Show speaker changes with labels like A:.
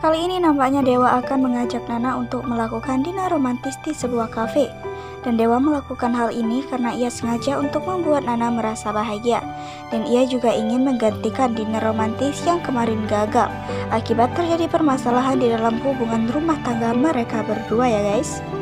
A: Kali ini nampaknya Dewa akan mengajak Nana untuk melakukan dinner romantis di sebuah kafe. Dan Dewa melakukan hal ini karena ia sengaja untuk membuat Nana merasa bahagia. Dan ia juga ingin menggantikan dinner romantis yang kemarin gagal akibat terjadi permasalahan di dalam hubungan rumah tangga mereka berdua ya guys.